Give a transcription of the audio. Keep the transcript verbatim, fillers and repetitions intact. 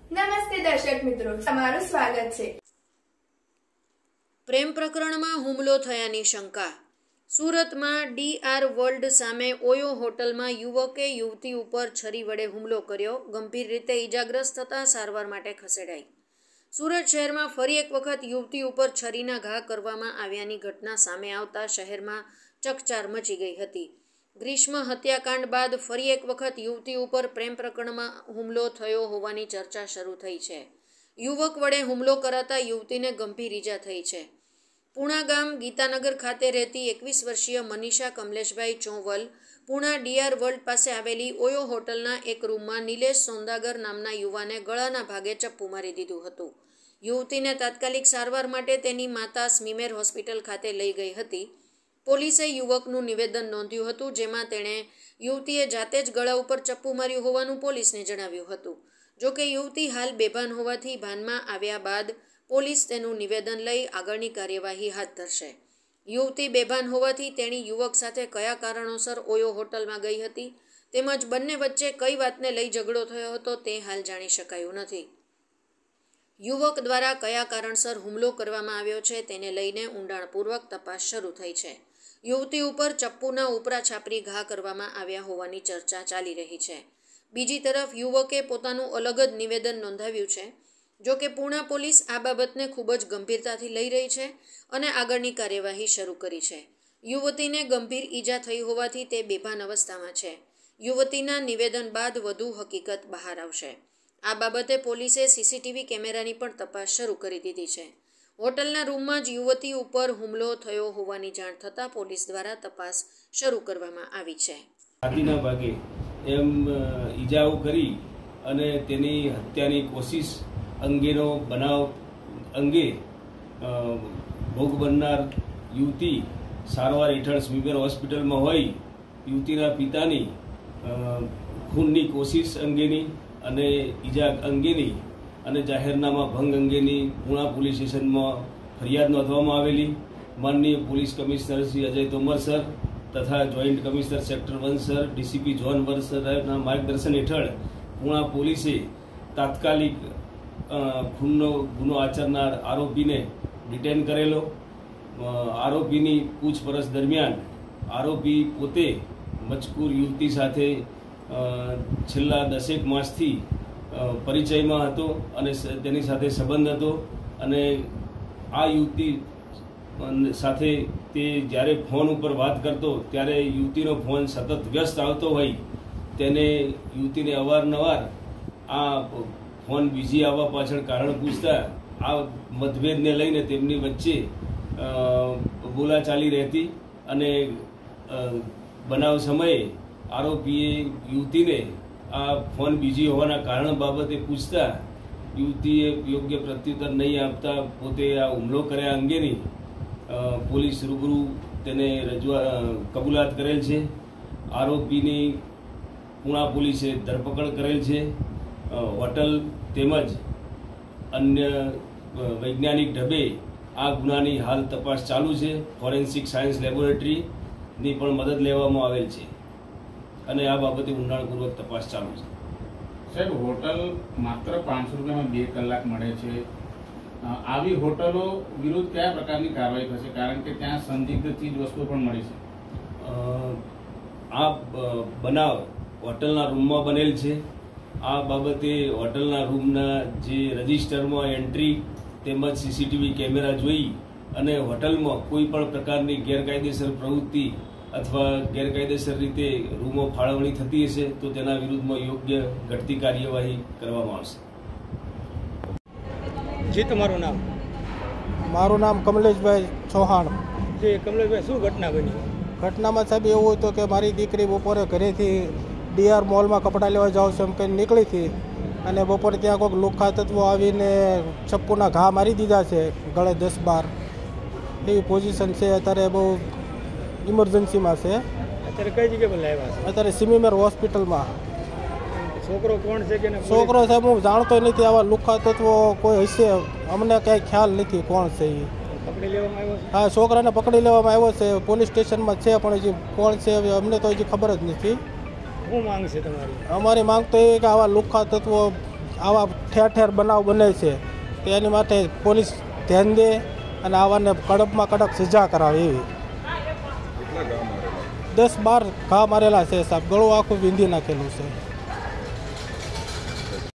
નમસ્તે દર્શક મિત્રો, તમારું સ્વાગત છે। પ્રેમ પ્રકરણમાં હુમલો થયાની શંકા। સુરતમાં ડીઆર વર્લ્ડ સામે ઓયો હોટલમાં યુવકે યુવતી ઉપર છરી વડે હુમલો કર્યો। ગંભીર રીતે ઈજાગ્રસ્ત થતાં સારવાર માટે ખસેડાઈ। સુરત શહેરમાં ફરી એક વખત યુવતી ઉપર છરીના ઘા કરવામાં આવ્યાની ઘટના સામે આવતા શહેરમાં ચકચાર મચી ગઈ હતી। ગ્રીષ્મ હત્યાકાંડ બાદ ફરી એક વખત યુવતી ઉપર પ્રેમ પ્રકરણમાં હુમલો થયો હોવાની ચર્ચા શરૂ થઈ છે। યુવક વડે હુમલો કરાતા યુવતીને ગંભીર ઈજા થઈ છે। પૂણા ગામ ગીતાનગર ખાતે રહેતી એકવીસ વર્ષીય મનીષા કમલેશભાઈ ચોવલ પૂણા ડીઆર વર્લ્ડ પાસે આવેલી ઓયો હોટલના એક રૂમમાં નિલેશ સોંદાગર નામના યુવાને ગળાના ભાગે ચપ્પુ મારી દીધું હતું। યુવતીને તાત્કાલિક સારવાર માટે તેની માતા સ્મીમેર હોસ્પિટલ ખાતે લઈ ગઈ હતી। પોલીસે યુવકનું નિવેદન નોંધ્યું હતું, જેમાં તેણે યુવતીએ જાતે જ ગળા ઉપર ચપ્પુ માર્યું હોવાનું પોલીસને જણાવ્યું હતું। જોકે યુવતી હાલ બેભાન હોવાથી ભાનમાં આવ્યા બાદ પોલીસ તેનું નિવેદન લઈ આગળની કાર્યવાહી હાથ ધરશે। યુવતી બેભાન હોવાથી તેણી યુવક સાથે કયા કારણોસર ઓયો હોટલમાં ગઈ હતી તેમજ બંને વચ્ચે કઈ વાતને લઈ ઝઘડો થયો હતો તે હાલ જાણી શકાયું નથી। યુવક દ્વારા કયા કારણસર હુમલો કરવામાં આવ્યો છે તેને લઈને ઊંડાણપૂર્વક તપાસ શરૂ થઈ છે। યુવતી ઉપર ચપ્પુના ઉપરા છાપરી ઘા કરવામાં આવ્યા હોવાની ચર્ચા ચાલી રહી છે। બીજી તરફ યુવકે પોતાનું અલગ જ નિવેદન નોંધાવ્યું છે। જોકે પૂણા પોલીસ આ બાબતને ખૂબ જ ગંભીરતાથી લઈ રહી છે અને આગળની કાર્યવાહી શરૂ કરી છે। યુવતીને ગંભીર ઈજા થઈ હોવાથી તે બેભાન અવસ્થામાં છે। યુવતીના નિવેદન બાદ વધુ હકીકત બહાર આવશે। આ બાબતે પોલીસે સીસીટીવી કેમેરાની પણ તપાસ શરૂ કરી દીધી છે। હોટલના રૂમમાં જ યુવતી ઉપર હુમલો થયો હોવાની જાણ થતાં પોલીસ દ્વારા તપાસ શરૂ કરવામાં આવી છે। છાતીના ભાગે એમ ઈજાઓ કરી અને તેની હત્યાની કોશિશ અંગેનો બનાવ અંગે ભોગ બનનાર યુવતી સારવાર હેઠળ સ્મીમેર હોસ્પિટલમાં હોય યુવતીના પિતાની ખૂનની કોશિશ અંગેની અને ઈજા અંગેની અને જાહેરનામા ભંગ અંગેની પૂણા પોલીસ સ્ટેશનમાં ફરિયાદ નોંધવામાં આવેલી। માનનીય police commissioner Shri Ajay Tomar sir તથા joint commissioner sector one sir DCP zone one સરના માર્ગદર્શન હેઠળ પૂણા પોલીસે તાત્કાલિક ખૂનનો ગુનો આચરનાર આરોપીને ડિટેન કરેલો। આરોપીની પૂછપરછ દરમિયાન આરોપી પોતે મજકૂર યુવતી સાથે છેલ્લા દસેક માસથી પરિચયમાં હતો અને તેની સાથે સંબંધ હતો અને આ યુવતી સાથે તે જ્યારે ફોન ઉપર વાત કરતો ત્યારે યુવતીનો ફોન સતત વ્યસ્ત આવતો હોય તેને યુવતીને અવારનવાર આ ફોન બીજી આવવા પાછળ કારણ પૂછતા આ મતભેદને લઈને તેમની વચ્ચે બોલાચાલી રહેતી અને બનાવ સમયે આરોપીએ યુવતીને આ ફોન બીજી હોવાના કારણ બાબતે પૂછતા યુવતીએ યોગ્ય પ્રત્યુત્તર નહીં આપતા પોતે આ હુમલો કર્યા અંગેની પોલીસ રૂબરૂ તેને રજૂઆત કબૂલાત કરેલ છે। આરોપીની પૂણા પોલીસે ધરપકડ કરેલ છે। હોટલ તેમજ અન્ય વૈજ્ઞાનિક ઢબે આ ગુનાની હાલ તપાસ ચાલુ છે। ફોરેન્સિક સાયન્સ લેબોરેટરીની પણ મદદ લેવામાં આવેલ છે અને આ બાબતે ઊંડાણપૂર્વક તપાસ ચાલુ છે। સાહેબ, હોટલ માત્ર પાંચસો રૂપિયામાં બે કલાક મળે છે, આવી હોટલો વિરુદ્ધ કયા પ્રકારની કાર્યવાહી થશે, કારણ કે ત્યાં સંદિગ્ધ ચીજ વસ્તુઓ પણ મળી છે? આ બનાવ હોટલના રૂમમાં બનેલ છે। આ બાબતે હોટલના રૂમના જે રજિસ્ટરમાં એન્ટ્રી તેમજ સીસીટીવી કેમેરા જોઈ અને હોટલમાં કોઈ પણ પ્રકારની ગેરકાયદેસર પ્રવૃત્તિ અથવા ગેરકાયદેસર રીતે રૂમો ફાળવણી થતી હશે તો તેના વિરુદ્ધમાં યોગ્ય ઘટતી કાર્યવાહી કરવામાં આવશે। જી, તમારું નામ? મારું નામ કમલેશભાઈ ચૌહાણ। જી કમલેશભાઈ, શું ઘટના બની? ઘટનામાં સાહેબ એવું હતું કે મારી દીકરી બપોરે ઘરેથી ડીઆર મોલમાં કપડાં લેવા જાઉં છું એમ કંઈ નીકળી હતી અને બપોરે ત્યાં કોઈક લુખ્ખા તત્વો આવીને ચપ્પુના ઘા મારી દીધા છે ગળે દસ બાર। એવી પોઝિશન છે, અત્યારે બહુ ઇમરજન્સીમાં છે। અત્યારે કઈ જગ્યાએ પર લાવ્યા છે? અત્યારે સ્મીમેર હોસ્પિટલમાં। છોકરો કોણ છે કે? છોકરો સાહેબ હું જાણતો નથી, આવા લુખ્ખા તત્વો કોઈ હશે, અમને કાંઈ ખ્યાલ નથી કોણ છે એ। પકડી લેવામાં આવ્યો છે? હા, છોકરાને પકડી લેવામાં આવ્યો છે, પોલીસ સ્ટેશનમાં છે, પણ હજી કોણ છે અમને તો હજી ખબર જ નથી। શું માંગ છે તમારી? અમારી માંગ તો એ કે આવા લુખ્ખા તત્વો આવા ઠેર ઠેર બનાવ બને છે તો એની માટે પોલીસ ધ્યાન દે અને આવાને કડકમાં કડક સજા કરાવે એવી. દસ બાર ઘા મારેલા છે સાહેબ, ગળું આખું વીંધી નાખેલું છે.